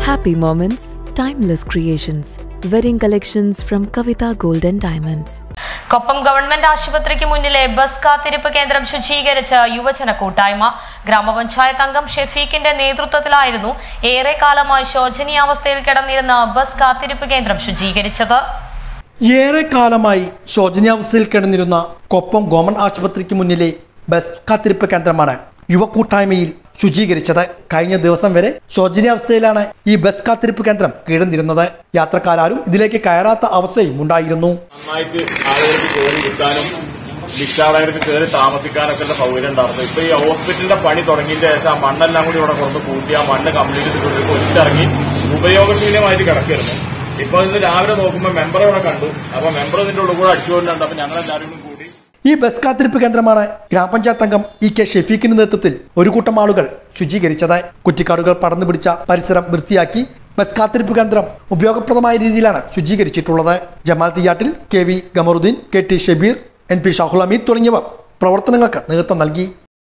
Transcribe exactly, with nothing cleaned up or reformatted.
Happy moments, timeless creations. Wedding collections from Kavita Gold and Diamonds. Koppam government ആശുപത്രിക്ക് മുന്നിലെ bus കാത്തിരിപ്പ് കേന്ദ്രം ശുചീകരിച്ച യുവജന കൂട്ടായ്മ ഗ്രാമപഞ്ചായത്ത് അംഗം ഷെഫീഖിന്റെ നേതൃത്വത്തിലായിരുന്നു ഏറെക്കാലമായി ശോചനീയാവസ്ഥയിൽ കിടന്നിരുന്ന ബസ് കാത്തിരിപ്പ് കേന്ദ്രം ശുചീകരിച്ചത്. ഏറെക്കാലമായി ശോചനീയാവസ്ഥയിൽ കിടന്നിരുന്ന കൊപ്പം ഗവൺമെന്റ് ആശുപത്രിക്ക് മുന്നിലെ ബസ് കാത്തിരിപ്പ് കേന്ദ്രമാണ് യുവകൂട്ടായ്മയിൽ ശുചീകരിച്ചത്. കഴിഞ്ഞ ദിവസം വരെ ശോചനീയാവസ്ഥയിലാണ് ഈ ബസ് കാത്തിരിപ്പ് കേന്ദ്രം കിടന്നിരുന്നത്. യാത്രക്കാരും ഇതിലേക്ക് കയറാത്ത അവസ്ഥയും ഉണ്ടായിരുന്നു. നന്നായിട്ട് ആളുകൾക്ക് കയറി കിട്ടാനും ഡിസ്ചാർജായിട്ട് കയറി താമസിക്കാനൊക്കെ സൗകര്യം ഉണ്ടായിരുന്നു. ഇപ്പൊ ഈ ഹോസ്പിറ്റലിന്റെ പണി തുടങ്ങിയതിന് ശേഷം ആ മണ്ണെല്ലാം കൂടി ഇവിടെ കൊണ്ട് കൂട്ടി ആ മണ്ണ് കംപ്ലീറ്റ് ഒലിച്ചിറങ്ങി ഉപയോഗശൂന്യമായിട്ട് കിടക്കായിരുന്നു. ഇപ്പൊ ഇന്ന് രാവിലെ നോക്കുമ്പോൾ മെമ്പർ ഇവിടെ കണ്ടു. അപ്പൊ മെമ്പർ ഇതിന്റെ ഉള്ളിൽ കൂടെ അടിച്ചുകൊണ്ടുണ്ട്. അപ്പൊ ഞങ്ങൾ എല്ലാവരും കൂടി ഈ ബസ് കാത്തിരിപ്പ് കേന്ദ്രമാണ് ഗ്രാമപഞ്ചായത്ത് അംഗം ഇ കെ ഷെഫീഖിന്റെ നേതൃത്വത്തിൽ ഒരു കൂട്ടം ആളുകൾ ശുചീകരിച്ചത്. കുറ്റിക്കാടുകൾ പടർന്നു പിടിച്ച പരിസരം വൃത്തിയാക്കി ബസ് കാത്തിരിപ്പ് കേന്ദ്രം ഉപയോഗപ്രദമായ രീതിയിലാണ് ശുചീകരിച്ചിട്ടുള്ളത്. Jamal Thiyattil, K V Gamaruddin, K T Shabeer, N P Shahul Hameed തുടങ്ങിയവർ പ്രവർത്തനങ്ങൾക്ക് നേതൃത്വം നൽകി.